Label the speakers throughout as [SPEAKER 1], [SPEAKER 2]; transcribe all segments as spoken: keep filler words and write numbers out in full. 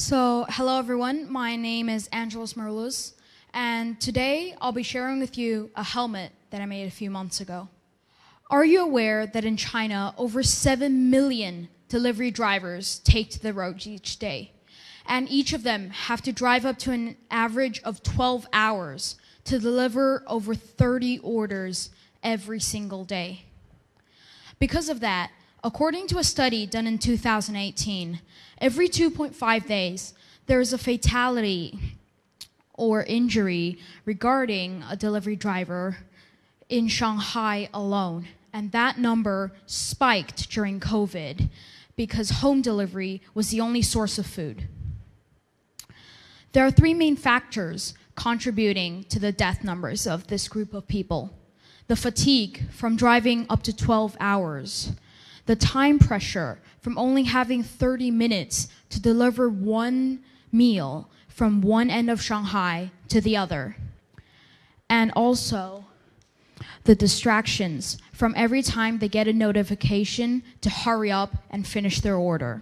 [SPEAKER 1] So, hello everyone, my name is Angelos Maroulis, and today I'll be sharing with you a helmet that I made a few months ago. Are you aware that in China, over seven million delivery drivers take to the roads each day? And each of them have to drive up to an average of twelve hours to deliver over thirty orders every single day. Because of that, according to a study done in two thousand eighteen, every two point five days, there is a fatality or injury regarding a delivery driver in Shanghai alone. And that number spiked during COVID because home delivery was the only source of food. There are three main factors contributing to the death numbers of this group of people: the fatigue from driving up to twelve hours, the time pressure from only having thirty minutes to deliver one meal from one end of Shanghai to the other, and also the distractions from every time they get a notification to hurry up and finish their order.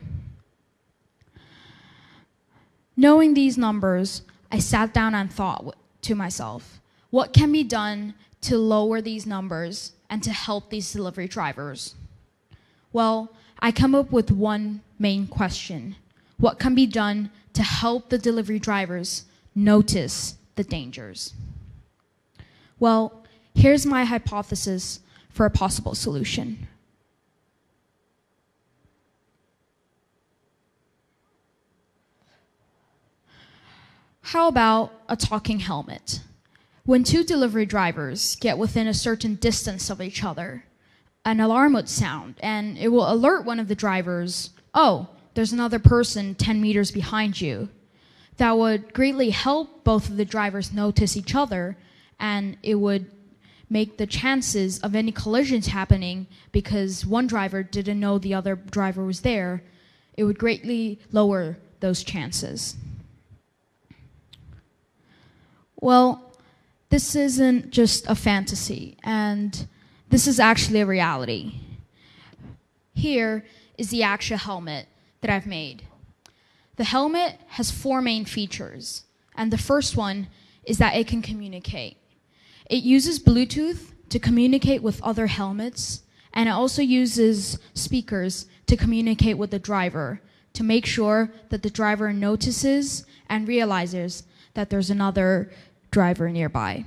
[SPEAKER 1] Knowing these numbers, I sat down and thought to myself, what can be done to lower these numbers and to help these delivery drivers? Well, I come up with one main question. What can be done to help the delivery drivers notice the dangers? Well, here's my hypothesis for a possible solution. How about a talking helmet? When two delivery drivers get within a certain distance of each other, an alarm would sound, and it will alert one of the drivers, oh, there's another person ten meters behind you. That would greatly help both of the drivers notice each other, and it would make the chances of any collisions happening, because one driver didn't know the other driver was there, it would greatly lower those chances. Well, this isn't just a fantasy, and this is actually a reality. Here is the actual helmet that I've made. The helmet has four main features, and the first one is that it can communicate. It uses Bluetooth to communicate with other helmets, and it also uses speakers to communicate with the driver to make sure that the driver notices and realizes that there's another driver nearby.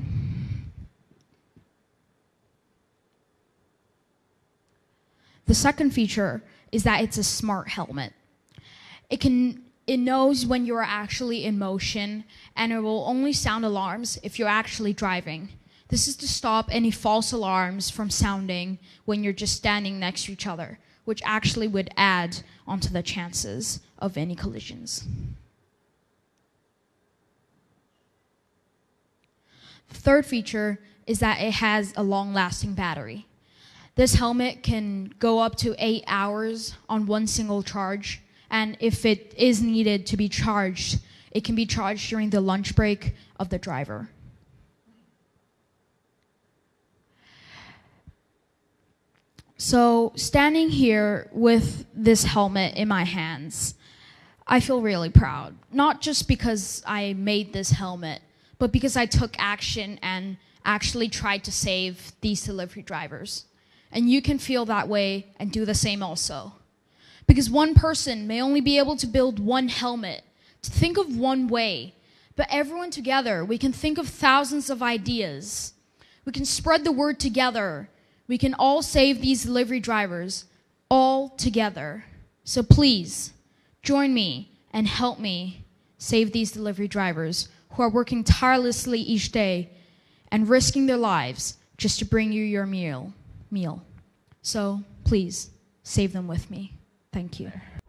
[SPEAKER 1] The second feature is that it's a smart helmet. It can, it knows when you're actually in motion, and it will only sound alarms if you're actually driving. This is to stop any false alarms from sounding when you're just standing next to each other, which actually would add onto the chances of any collisions. The third feature is that it has a long-lasting battery. This helmet can go up to eight hours on one single charge, and if it is needed to be charged, it can be charged during the lunch break of the driver. So, standing here with this helmet in my hands, I feel really proud. Not just because I made this helmet, but because I took action and actually tried to save these delivery drivers. And you can feel that way and do the same also. Because one person may only be able to build one helmet, to think of one way, but everyone together, we can think of thousands of ideas. We can spread the word together. We can all save these delivery drivers all together. So please, join me and help me save these delivery drivers who are working tirelessly each day and risking their lives just to bring you your meal. meal. So please, save them with me. Thank you.